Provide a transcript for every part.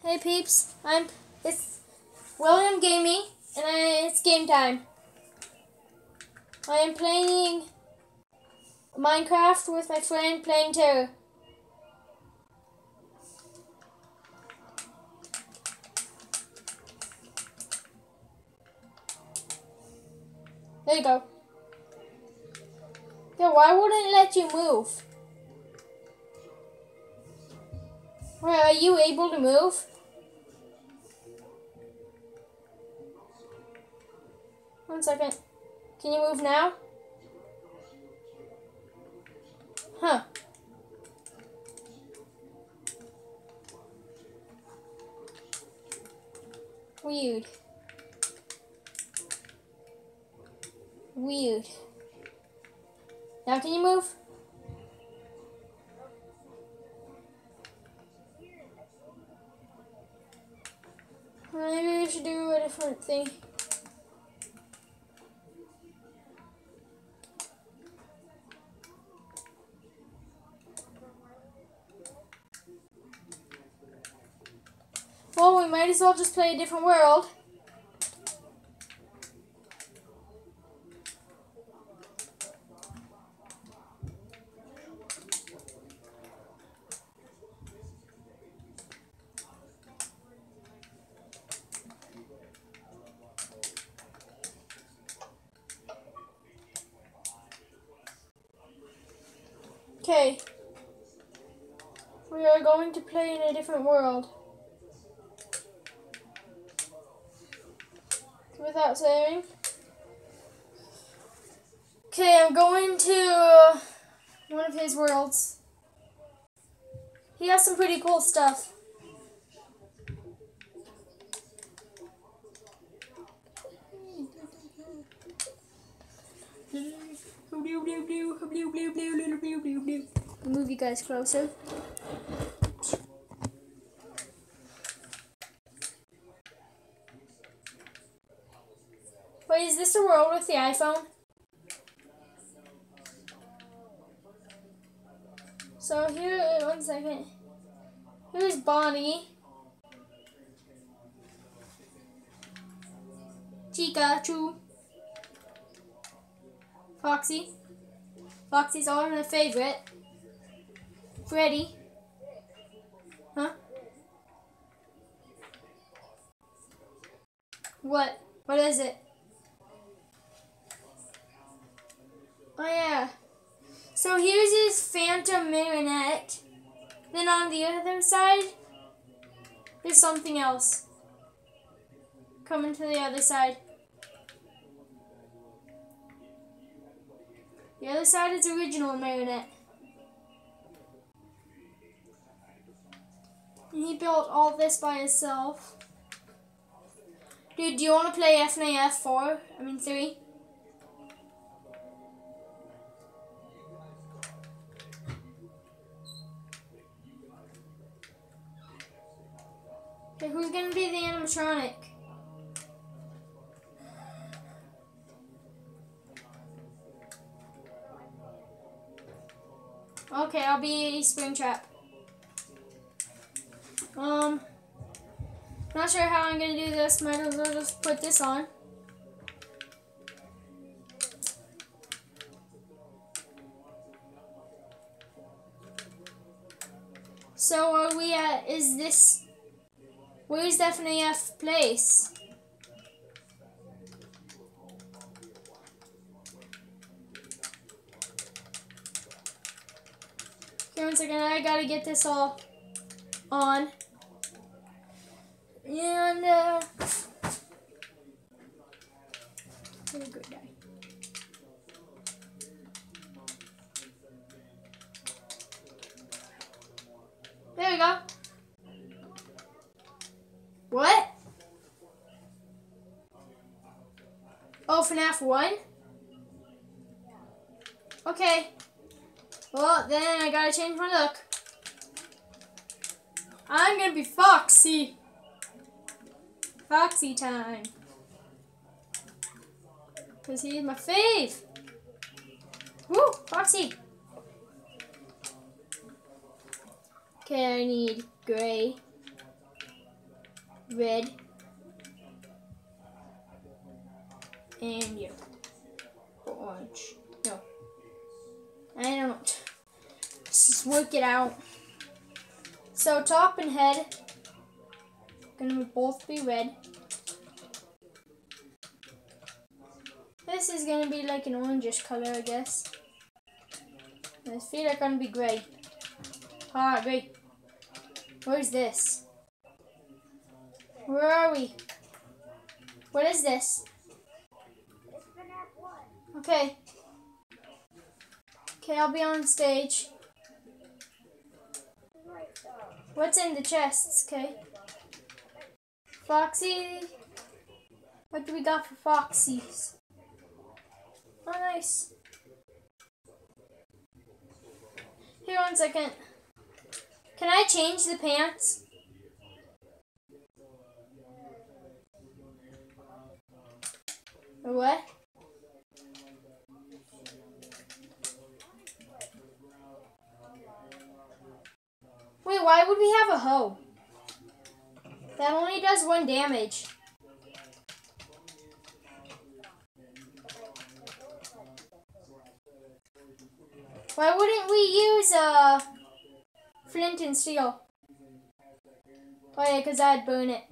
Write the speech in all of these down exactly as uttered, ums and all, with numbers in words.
Hey peeps, I'm it's William Gaming, and I, it's game time. I am playing Minecraft with my friend playing Terror. There you go. Yo, why wouldn't it let you move? Wait, are you able to move? One second. Can you move now? Huh. Weird. Weird. Now can you move? Maybe we should do a different thing. Well, we might as well just play a different world. Okay. We are going to play in a different world. Without saving. Okay, I'm going to one of his worlds. He has some pretty cool stuff. Move you guys closer. Wait, is this the world with the iPhone? So here, one second. Here's Bonnie. Pikachu. Foxy. Foxy's all my favorite. Freddy. Huh? What? What is it? Oh yeah. So here's his Phantom Marionette. Then on the other side, there's something else. Coming to the other side. The other side is original Marionette. And he built all this by himself. Dude, do you want to play F N A F four? I mean three? Okay, who's gonna be the animatronic? Okay, I'll be Springtrap. Um, not sure how I'm gonna do this. Might as well just put this on. So are we at, is this, where's the F N A F place? Okay, one second, I gotta get this all on. And, uh, you're a good guy. There we go. What? Oh, F NAF one? Okay. Well, then I gotta change my look. I'm gonna be Foxy. Foxy time. Because he's my fave. Woo, Foxy. Okay, I need gray. red, and yellow, or orange. No, I don't. Let's just work it out. So top and head gonna both be red. This is gonna be like an orangish color, I guess. His feet are gonna be gray. Ah, gray. Where's this? Where are we? What is this? Okay. Okay, I'll be on stage. What's in the chests, okay? Foxy. What do we got for Foxies? Oh, nice. Here, one second. Can I change the pants? Or what? Wait, why would we have a hoe? That only does one damage. Why wouldn't we use uh, flint and steel? Oh yeah, because I'd burn it.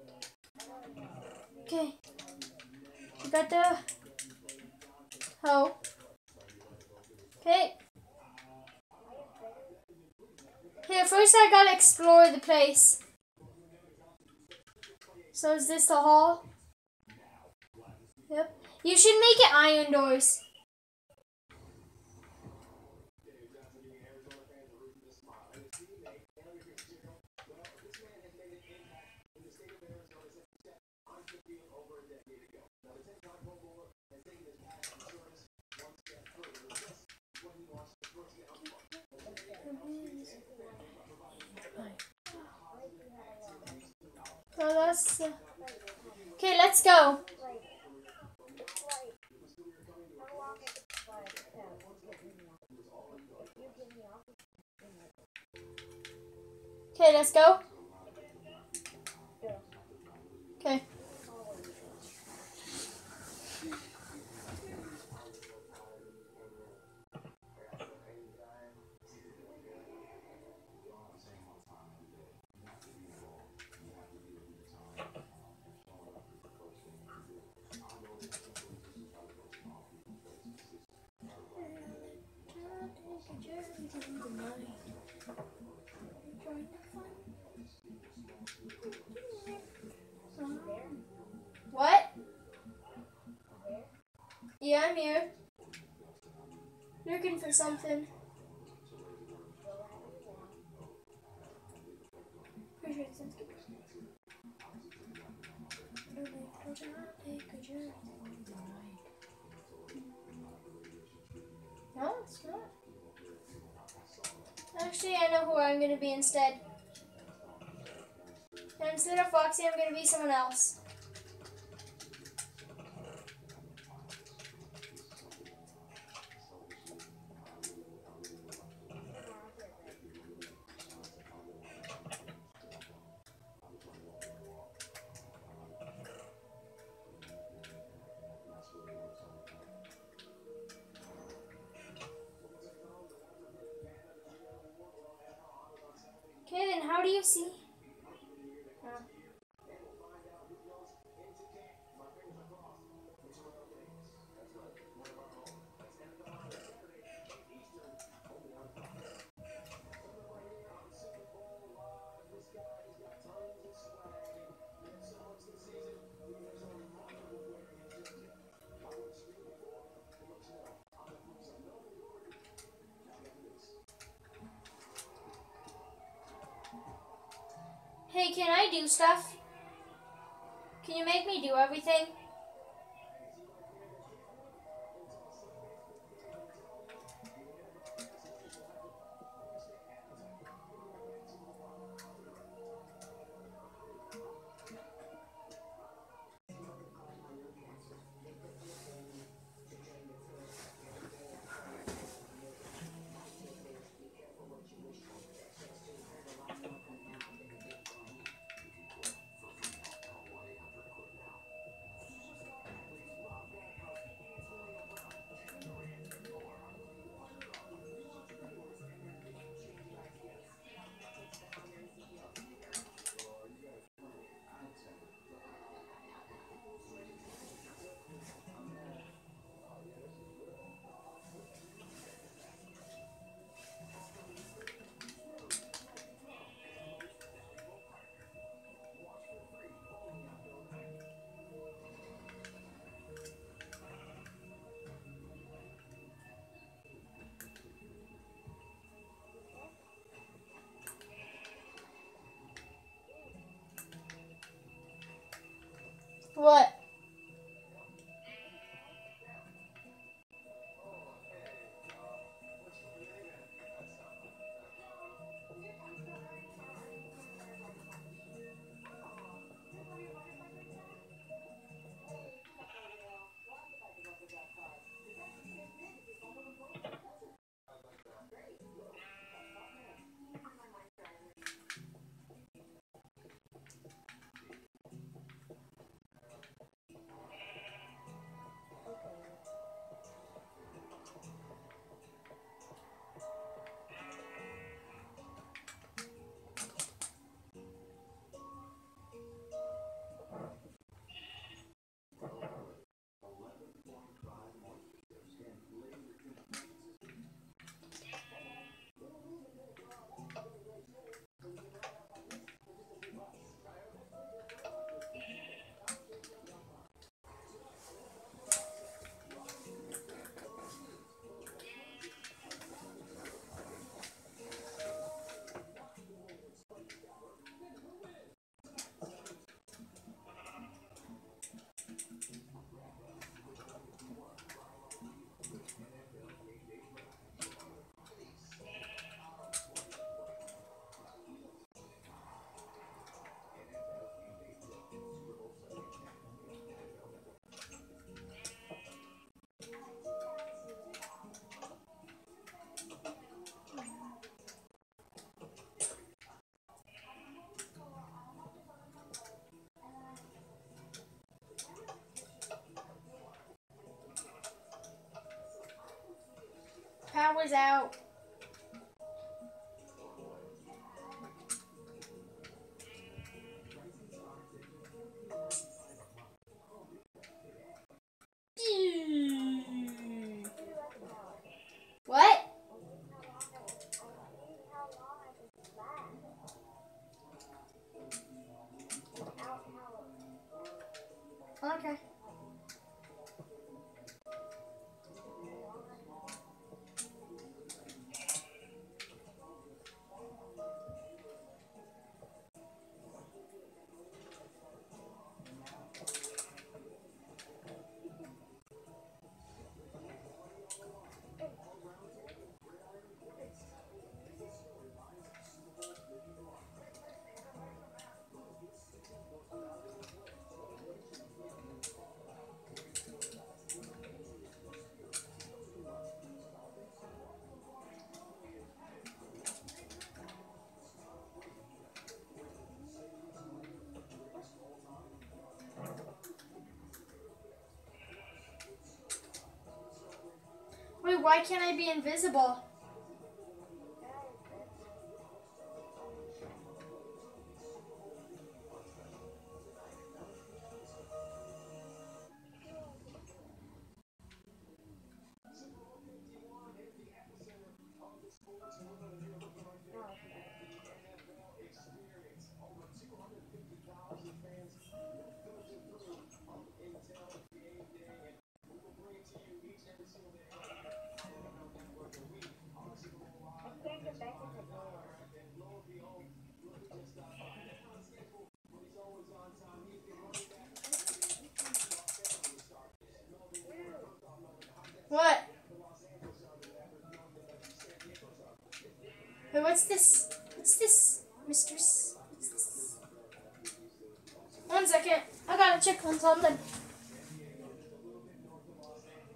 Okay. We got the hoe. Okay. Here, first I gotta explore the place. So is this the hall? Yep. You should make it iron doors. So that's... Uh... Okay, let's go. Okay, let's go. Okay. What? Yeah, I'm here. Looking for something. No, it's not. Actually, I know who I'm going to be instead. And instead of Foxy, I'm going to be someone else. Okay, then how do you see? Oh. Hey, can I do stuff? Can you make me do everything? What? Power's out. What? Okay. Wait, why can't I be invisible? What? Wait, what's this? What's this, mistress? What's this? One second. I gotta check on something.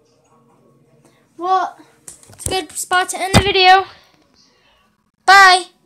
Well, it's a good spot to end the video. Bye.